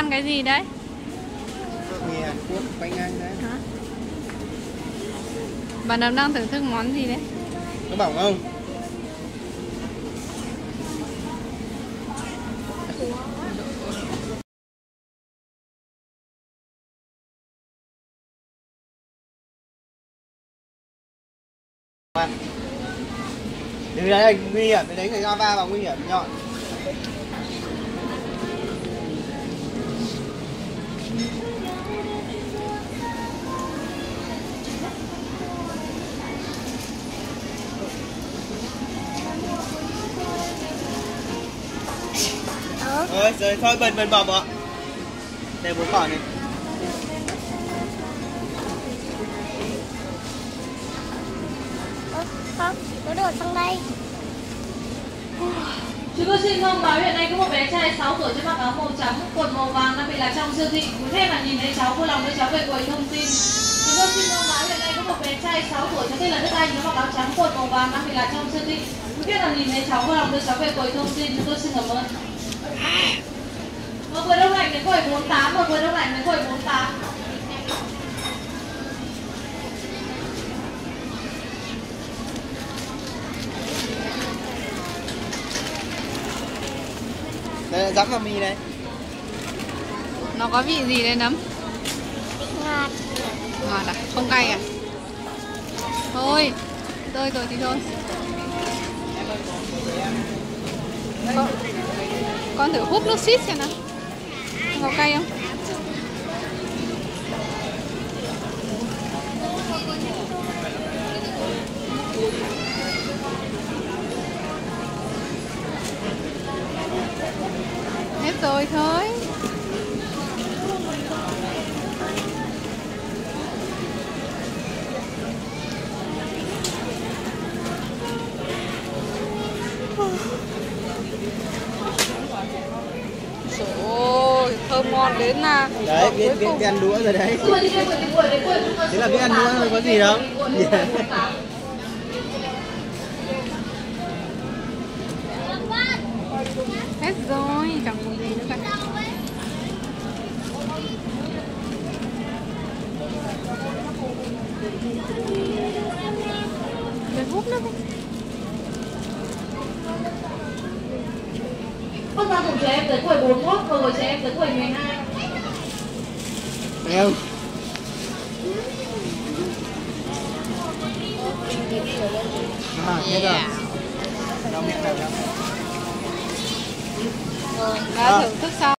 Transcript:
ăn cái gì đấy? Mì Hàn Quốc, bánh Anh đấy. Hả? Bạn Đầm đang thưởng thức món gì đấy? Có bỏng không? Từ đấy là nguy hiểm, đấy người Java vào nguy hiểm nhọn. Rồi thôi bần bỏ bỏ. Để bố khỏi này. Không, nó đổ sang đây. Chúng tôi xin thông báo hiện nay có một bé trai 6 tuổi trên mặc áo màu trắng, quần màu vàng đang bị lạc trong siêu thị. Quý khách là nhìn thấy cháu vui lòng với cháu về quầy thông tin. Chúng tôi xin thông báo hiện nay có một bé trai 6 tuổi cháu tên là Đức Anh, nó mặc áo trắng, quần màu vàng đang bị lạc trong siêu thị. Quý khách là nhìn thấy cháu vui lòng với cháu về quầy thông tin. Chúng tôi xin cảm ơn. Mọi người đông lạnh đến quầy 48, mọi người đông lạnh đến quầy 48. Đây dẫm vào mì đây. Nó có vị gì đây Nấm? Ngọt. Ngọt à? Không cay à? Thôi, rơi rồi thì thôi. Con thử húp nước xít xem nào. Có cay không? Hết rồi thôi. Trời ơi, thơm ngon đến là Đấy, biết ăn đũa rồi đấy. Thế là biết ăn đũa thôi, có gì đâu. hết rồi, chẳng còn gì nữa cả. Để hút nước đi. Bước ra cùng trẻ em tới quầy 41, và ngồi trẻ em tới quầy 12. Thấy không? Hết rồi. Đâu miệng nào đâu. Đã thưởng thức xong.